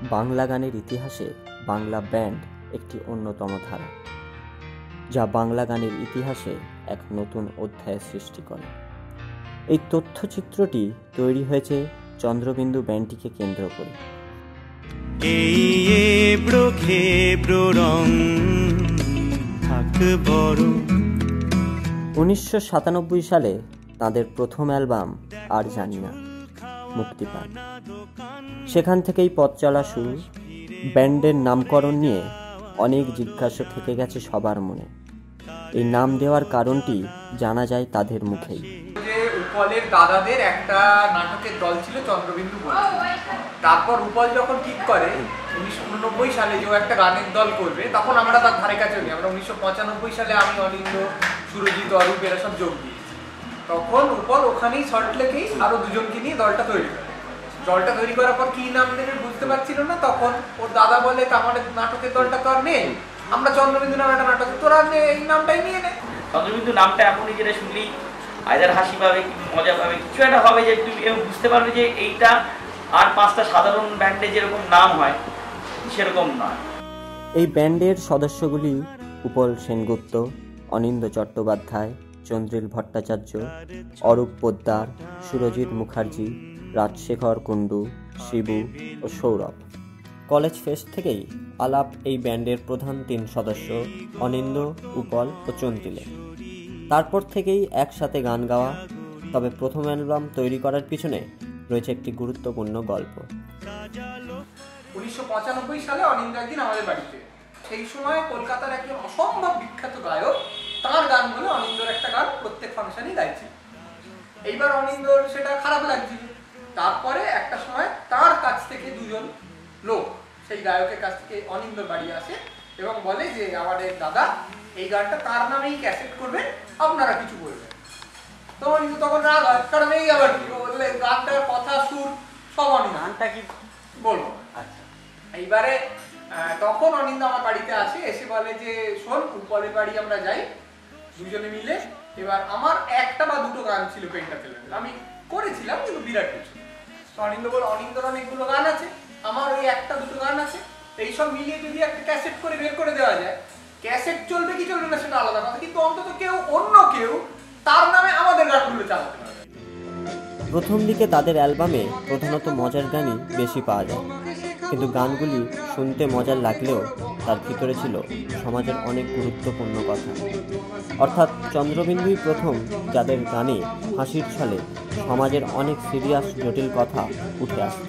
বাংলা গানের ইতিহাসে বাংলা ব্যান্ড একটি অন্যতম ধারা, যা বাংলা গানের ইতিহাসে এক নতুন অধ্যায়ের সৃষ্টি করে। এই তথ্যচিত্রটি তৈরি হয়েছে চন্দ্রবিন্দু ব্যান্ডটিকে কেন্দ্র করে। 1997 সালে তাদের প্রথম অ্যালবাম আর জানি না মুক্তি পায়। সেখান থেকেই পথ চলা শুরু। ব্যান্ডের নামকরণ নিয়ে অনেক জিজ্ঞাসা থেকে গেছে সবার মনে। এই নাম দেওয়ার কারণটি জানা যায় তাদের মুখেই। উপলের দাদাদের একটা নাটকের দল ছিল চন্দ্রবিন্দু বলে। তারপর উপল যখন ঠিক করে 1989 সালে যে একটা গানের দল করবে, তখন আমরা তার ধারে কাছে নিই। আমরা 1995 সালে আমি, অনিন্দ, সুরজিৎ, অরূপ এরা সব যোগ দিই। তখন উপল ওখানেই সল্টলেকেই আরো দুজনকে নিয়ে দলটা তৈরি করে। দলটা তৈরি করার পর কি নাম দেবে বুঝতে পারছিল না। তখন ওর দাদা বলে, আমাদের নাটকের দলটা তো আর নেই, আমরা চন্দ্রবিন্দু নামে একটা নাটক, তোরা এই নামটাই নিয়ে নে। চন্দ্রবিন্দু নামটা এখনই যেটা শুনলি আইদার হাসি পাবে, মজা পাবে, কিছু একটা হবে যে তুমি বুঝতে পারবে যে এইটা আর পাঁচটা সাধারণ ব্যান্ডে যেরকম নাম হয় সেরকম নয়। এই ব্যান্ডের সদস্যগুলি উপল সেনগুপ্ত, অনিন্দ চট্টোপাধ্যায়, চন্দ্রিল ভট্টাচার্য, অরূপ পোদ্দার, সুরজিৎ মুখার্জি, রাজশেখর কুন্ডু, শিবু ও সৌরভ। কলেজ ফেস্ট থেকেই আলাপ এই ব্যান্ডের প্রধান 3 সদস্য অনিন্দ, উপল ও চন্দ্রিলে। তারপর থেকেই একসাথে গান গাওয়া। তবে প্রথম অ্যালবাম তৈরি করার পিছনে রয়েছে একটি গুরুত্বপূর্ণ গল্প। 1995 সালে অনিন্দ একদিন আমাদের বাড়িতে, সেই সময় কলকাতার একজন অসম্ভব বিখ্যাত গায়ক, তার গানগুলো অনিন্দর একটা গান প্রত্যেক ফাংশনই গাইছে। এইবার অনিন্দর সেটা খারাপ লাগছিল। তারপরে একটা সময় তার কাছ থেকে দুজন লোক সেই গায়কের কাছ থেকে অনিন্দর বাড়ি আসে এবং বলে যে আমাদের দাদা এই গানটা তার নামেই ক্যাসেট করবেন, আপনারা কিছু বলবেন। তো অনিন্দ তখন রাগ হয়, কারণ এই আবার কি বললে গানটার কথা সুর সব অনিন্দ, গানটা কি বলবো। আচ্ছা, এইবারে তখন অনিন্দ আমার বাড়িতে আসে, এসে বলে যে শোন, উপলের বাড়ি আমরা যাই দুজনে মিলে। এবার আমার একটা বা দুটো গান ছিল পেন্টাতে লেভেল, আমি করেছিলাম কিন্তু বিরাট কিছু। তো অনিন্দ বলে, অনিন্দর অনেকগুলো গান আছে, আমার ওই একটা দুটো গান আছে, এইসব মিলিয়ে যদি একটা ক্যাসেট করে বের করে দেওয়া যায়, ক্যাসেট চলবে কি চলবে না সেটা আলাদা কথা, কিন্তু অন্তত অন্য কেউ তার নামে আমাদের গানগুলো চালাতে পারবে। প্রথম দিকে তাদের অ্যালবামে প্রধানত মজার গানই বেশি পাওয়া যায়, কিন্তু গানগুলি শুনতে মজার লাগলেও তার ভিতরে ছিল সমাজের অনেক গুরুত্বপূর্ণ কথা। অর্থাৎ চন্দ্রবিন্দুই প্রথম যাদের গানে হাসির ছলে সমাজের অনেক সিরিয়াস জটিল কথা উঠে আসে।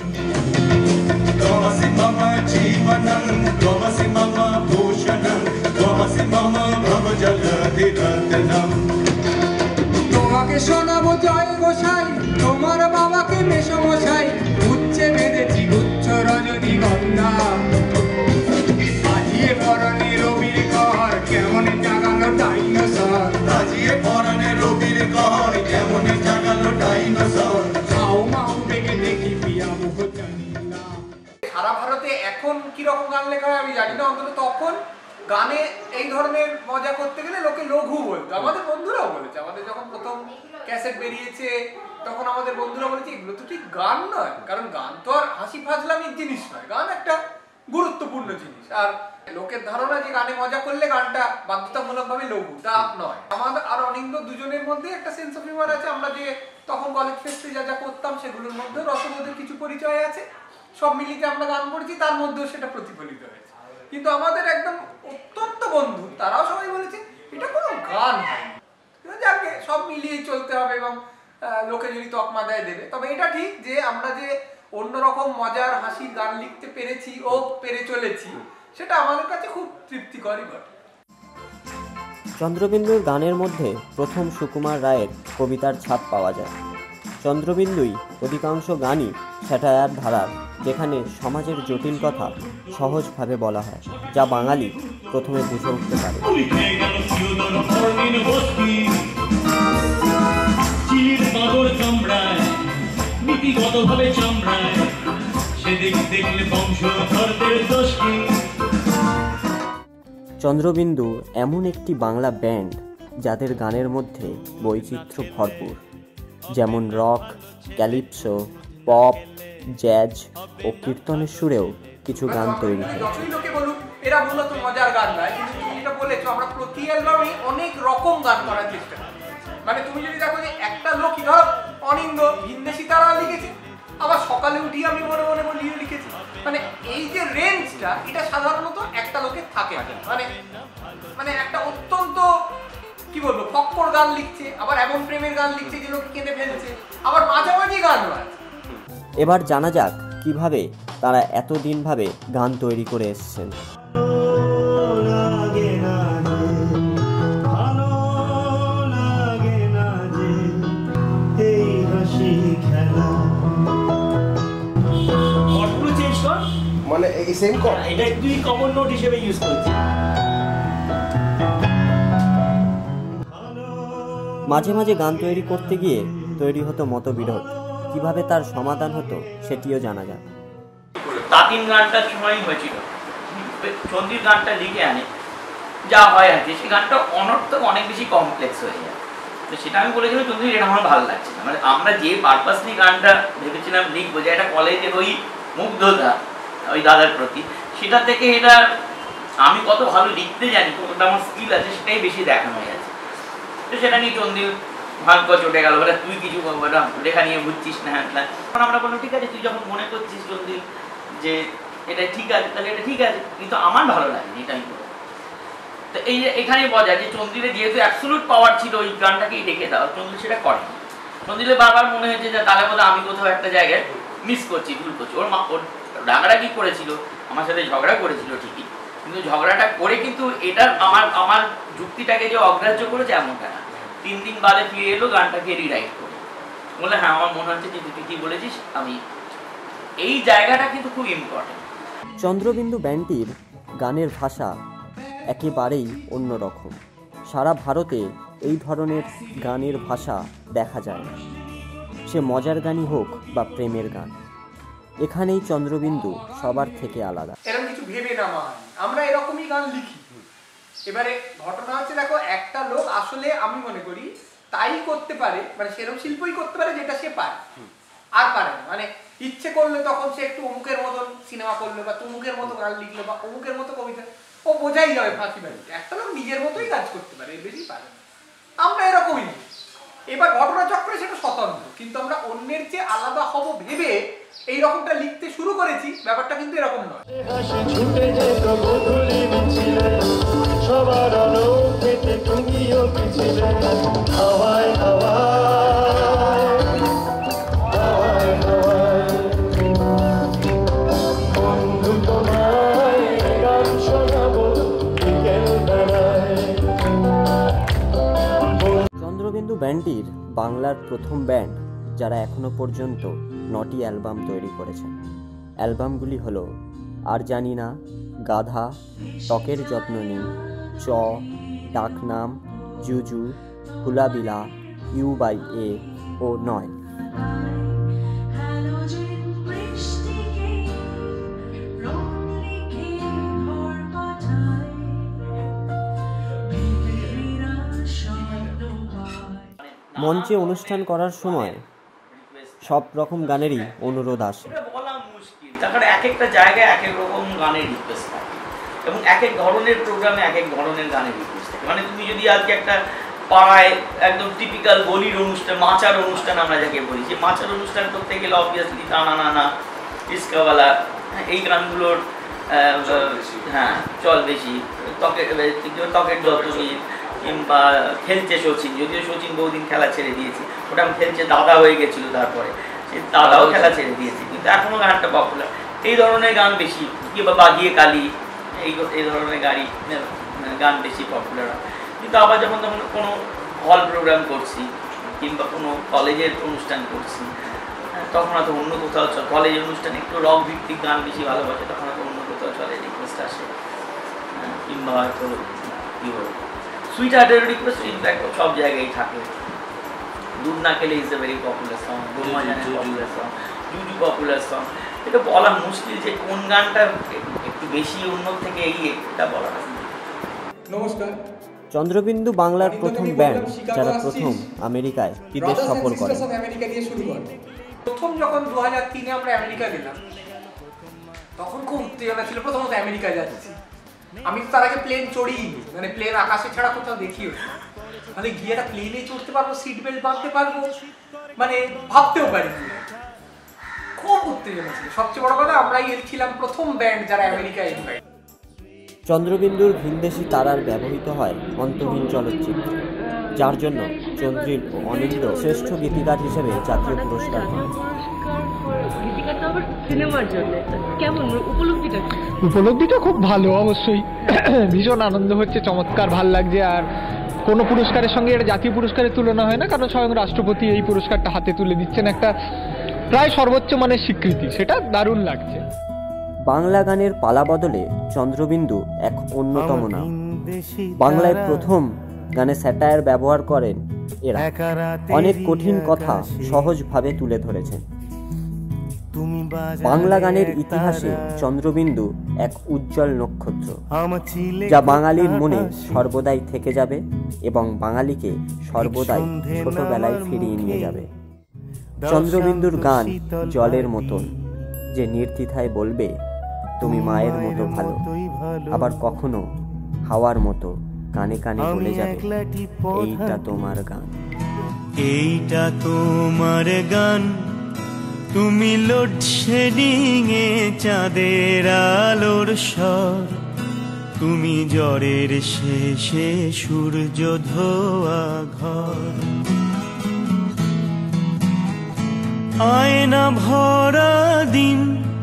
তোমাকে শোনাবো জয় গোসাই, তোমার বাবাকে মেসমশাই, উচ্চে বেঁধেছি গুচ্ছ রজনীগন্ধা, আজিয়ে পরনে রবির ঘর কেমন জাগালো ডাইনোসর, আজিয়ে পরনে রবির ঘর কেমন জাগালো ডাইনোসর, খাও মাও বেগে দেখি পিয়া মুখ জানি না। সারা ভারতে এখন কিরকম গান লেখা হয় আমি জানি না, অন্তত তখন গানে এই ধরনের মজা করতে গেলে লোকে লঘু বলতো। আমাদের বন্ধুরাও বলেছে, আমাদের যখন প্রথম ক্যাসেট বেরিয়েছে তখন আমাদের বন্ধুরা বলেছে এগুলো তো ঠিক গান নয়, কারণ গান তো আর হাসি ফাজলামির জিনিস নয়, গান একটা গুরুত্বপূর্ণ জিনিস। আর লোকের ধারণা যে গানে মজা করলে গানটা বাধ্যতামূলকভাবে লঘু, তা নয়। আমাদের আর অনিন্দ দুজনের মধ্যে একটা সেন্স অফ হিউমার আছে। আমরা যে তখন কলেজ ফেস্টে যা যা করতাম সেগুলোর মধ্যে রসবোধের কিছু পরিচয় আছে, সব মিলিয়ে আমরা গান করছি তার মধ্যেও সেটা প্রতিফলিত হয়েছে। কিন্তু আমাদের একদম অত্যন্ত বন্ধু তারাও সবাই বলেছে এটা কোনো গান হয়নি, যাকে সব মিলিয়ে চলতে হবে এবং লোকে যদি তকমা দেয় দেবে। তবে এটা ঠিক যে আমরা যে অন্যরকম মজার হাসির গান লিখতে পেরেছি ও পেরে চলেছি, সেটা আমাদের কাছে খুব তৃপ্তিকরই ঘটে। চন্দ্রবিন্দুর গানের মধ্যে প্রথম সুকুমার রায়ের কবিতার ছাপ পাওয়া যায়। চন্দ্রবিন্দুই অধিকাংশ গানই স্যাটায়ার ধারার, যেখানে সমাজের জটিল কথা সহজভাবে বলা হয়, যা বাঙালি প্রথমে বুঝে উঠতে পারে। চন্দ্রবিন্দু এমন একটি বাংলা ব্যান্ড যাদের গানের মধ্যে বৈচিত্র্য ভরপুর, যেমন রক, ক্যালিপসো, পপ, জ্যাজ ও কীর্তনের সুরেও কিছু গান তৈরি হয়েছে। যতই লোকে বলুক এরা মূলত মজার গান গায়, কিন্তু তুমি যেটা বলেছো আমরা প্রতি অ্যালবামে অনেক রকম গান করার চেষ্টা করি। মানে তুমি যদি দেখো যে একটা লোকই ধরো অনিন্দ ভিনদেশি তারা লিখেছে, আবার সকালে উঠি আমি মনে মনে বলিয়ে লিখেছি, মানে এই যে রেঞ্জটা এটা সাধারণত একটা লোকের থাকে। মানে মানে একটা অত্যন্ত কি বলবো ফক্কর গান লিখছে, আবার এমন প্রেমের গান লিখছে যে লোকে কেঁদে ফেলছে, আবার মাঝামাঝি গান আছে। এবার জানা যাক কিভাবে তারা এতদিনভাবে গান তৈরি করে এসেছেন। মানে এই সেম কর্ড এটা দুই কমন নোট হিসেবে ইউজ করছি। মাঝে মাঝে গান তৈরি করতে গিয়ে তৈরি হতো মতবিরোধ, কিভাবে তার সমাধান হতো সেটিও জানা যায়। তাতিন গানটার সময় হয়েছিল, চন্দ্রির গানটা লিখে আনে যা হয় আর কি, সেই গানটা অনর্থক অনেক বেশি কমপ্লেক্স হয়ে যায়। তো সেটা আমি বলেছিলাম চন্দ্রির এটা আমার ভালো লাগছে না, মানে আমরা যে পারপাস নিয়ে গানটা ভেবেছিলাম লিখবো, যে একটা কলেজের ওই মুগ্ধতা ওই দাদার প্রতি, সেটা থেকে এটা আমি কত ভালো লিখতে জানি, কতটা আমার স্কিল আছে সেটাই বেশি দেখানো হয়ে যাচ্ছে। তো সেটা নিয়ে চন্দ্রির ভাগ্য চটে গেল, বলে তুই কিছু লেখা নিয়ে বুঝছিস না। হ্যাঁ, তখন আমরা বললাম ঠিক আছে, তুই যখন মনে করছিস চন্দ্রিল যে এটা ঠিক আছে তাহলে এটা ঠিক আছে, কিন্তু আমার ভালো লাগেনি, এটাই বলবো। তো এই এখানে বোঝা যে চন্দ্রিলের যেহেতু অ্যাবসলিউট পাওয়ার ছিল ওই গানটাকেই রেখে দাও, চন্দ্রিল সেটা করে। চন্দ্রিলের বারবার মনে হয়েছে যে তাহলে বোধহয় আমি কোথাও একটা জায়গায় মিস করছি, ভুল করছি। ওর রাগারাগি করেছিল, আমার সাথে ঝগড়া করেছিল ঠিকই, কিন্তু ঝগড়াটা করে কিন্তু এটা আমার যুক্তিটাকে যে অগ্রাহ্য করেছে এমনটা না। 3 দিন বাদে ফিরে এলো গানটাকে রিরাইট করে, বলে হ্যাঁ আমার মনে হচ্ছে যে তুই কি বলেছিস, আমি এই জায়গাটা কিন্তু খুব ইম্পর্টেন্ট। চন্দ্রবিন্দু ব্যান্ডটির গানের ভাষা একেবারেই অন্যরকম। সারা ভারতে এই ধরনের গানের ভাষা দেখা যায় না, সে মজার গানই হোক বা প্রেমের গান। এখানেই চন্দ্রবিন্দু সবার থেকে আলাদা। এরকম কিছু ভেবে না মান, আমরা এরকমই গান লিখি। এবারে ঘটনা হচ্ছে দেখো, একটা লোক আসলে আমি মনে করি তাই করতে পারে, মানে সেরকম শিল্পই করতে পারে যেটা সে পারে, আর পারে না। মানে ইচ্ছে করলে তখন সে একটু অমুকের মতন সিনেমা করলো, বা তমুকের মতো গান লিখলো, বা অমুকের মতো কবিতা, ও বোঝাই যাবে ফাঁকি বাড়িতে। একটা লোক নিজের মতোই কাজ করতে পারে, এর বেশি পারে না। আমরা এরকমই। এবার ঘটনা চক্রে সেটা স্বতন্ত্র, কিন্তু আমরা অন্যের চেয়ে আলাদা হব ভেবে এই রকমটা লিখতে শুরু করেছি, ব্যাপারটা কিন্তু এরকম নয়। চন্দ্রবিন্দু ব্যান্ডটির বাংলার প্রথম ব্যান্ড যারা এখনো পর্যন্ত 9টি অ্যালবাম তৈরি করেছেন। অ্যালবামগুলি হলো আর জানি না, গাধা, ত্বকের যত্ন নিই, চ, ডাকনাম, জুজু, হুলাবিলা, U/A ও 9। মঞ্চে অনুষ্ঠান করার সময় সব রকম গানেরই অনুরোধ আসে। বলা মুশকিল, তারপরে এক একটা জায়গায় এক এক রকম গানের রিকোয়েস্ট থাকে, এবং এক এক ধরনের প্রোগ্রামে এক এক ধরনের গানের রিকোয়েস্ট থাকে। মানে তুমি যদি আজকে একটা পাড়ায় একদম টিপিক্যাল বলির অনুষ্ঠান, মাচার অনুষ্ঠান আমরা যাকে বলি, যে মাচার অনুষ্ঠান করতে গেলে অবভিয়াসলি টানা নানা, ইস্কাওয়ালা, এই গানগুলোর হ্যাঁ চল বেশি, ত্বকের যত্ন, কিংবা খেলছে সচিন, যদিও সচিন বহুদিন খেলা ছেড়ে দিয়েছে, ওটা খেলছে দাদা হয়ে গেছিল, তারপরে সে দাদাও খেলা ছেড়ে দিয়েছে, কিন্তু এখনো গানটা পপুলার। এই ধরনের গান বেশি, কিংবা বাগিয়ে কালি, এই ধরনের গান বেশি পপুলার হয়। কিন্তু আবার যখন কোনো হল প্রোগ্রাম করছি কিংবা কোনো কলেজের অনুষ্ঠান করছি, তখন হয়তো অন্য কোথাও চলে, কলেজের অনুষ্ঠানে একটু রক ভিত্তিক গান বেশি ভালোবাসে, তখন হয়তো অন্য কোথাও চলে রিকোয়েস্ট আসে, কিংবা হয়তো কী বলবো সুইট হার্টের রিকোয়েস্ট ইনফ্যাক্ট সব জায়গায় থাকে। দুধ না খেলে is a very popular song, গোমা জানে পপুলার সং, জুজু পপুলার সং। এটা বলা মুশকিল যে কোন গানটা একটু বেশি অন্য থেকে এটা বলা না। নমস্কার। চন্দ্রবিন্দু বাংলার প্রথম ব্যান্ড যারা প্রথম আমেরিকায় বিদেশ সফর করে। আমেরিকা দিয়ে শুরু করে। প্রথম যখন 2003-এ আমরা আমেরিকা গেলাম, তখন খুব উত্তেজনা ছিল, প্রথমত আমেরিকা যাচ্ছি, আমি তো তার আগে প্লেন চড়িনি, মানে প্লেন আকাশে ছাড়া কোথাও দেখিও, মানে গিয়ে একটা প্লেনে চড়তে পারবো, সিট বেল্ট বাঁধতে পারবো, মানে ভাবতেও পারিনি। খুব উত্তেজনা ছিল। সবচেয়ে বড় কথা, আমরাই ছিলাম প্রথম ব্যান্ড যারা আমেরিকায় ইনভাইট। চন্দ্রবিন্দুর ভিনদেশি তারার ব্যবহৃত হয় অন্তহীন চলচ্চিত্রে, যার জন্য চন্দ্রিল ও অনিন্দ শ্রেষ্ঠ গীতিকার হিসেবে জাতীয় পুরস্কার পান। উপলব্ধিটা খুব ভালো, অবশ্যই ভীষণ আনন্দ হচ্ছে, চমৎকার ভাল লাগছে। আর কোনো পুরস্কারের সঙ্গে এটা জাতীয় পুরস্কারের তুলনা হয় না, কারণ স্বয়ং রাষ্ট্রপতি এই পুরস্কারটা হাতে তুলে দিচ্ছেন, একটা প্রায় সর্বোচ্চ মানের স্বীকৃতি, সেটা দারুণ লাগছে। বাংলা গানের পালা বদলে চন্দ্রবিন্দু এক অন্যতম নাম। বাংলায় প্রথম গানে স্যাটায়ার ব্যবহার করেন এরা, অনেক কঠিন কথা সহজভাবে তুলে ধরেছেন। বাংলা গানের ইতিহাসে চন্দ্রবিন্দু এক উজ্জ্বল নক্ষত্র, যা বাঙালির মনে সর্বদাই থেকে যাবে এবং বাঙালিকে সর্বদাই ছোটবেলায় ফিরিয়ে নিয়ে যাবে। চন্দ্রবিন্দুর গান জলের মতন, যে নির্দ্বিধায় বলবে তুমি মায়ের মতো ভালো, আবার কখনো হাওয়ার মতো কানে কানে বলে যাবে এইটা তোমার গান। এইটা তোমার গান, তুমি লোডশেডিং এ চাঁদের আলোর স্বর, তুমি জ্বরের শেষে সূর্য ধোয়া ঘর, আয়না ভরা দিন,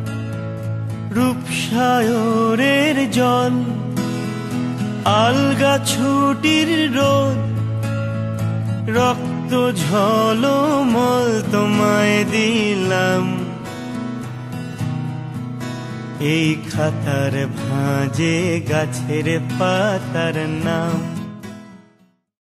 রূপসায়রের জল, আলগা ছুটির রোদ, রক্ত ঝলমল তোমায় দিলাম, এই খাতার ভাঁজে গাছের পাতার নাম।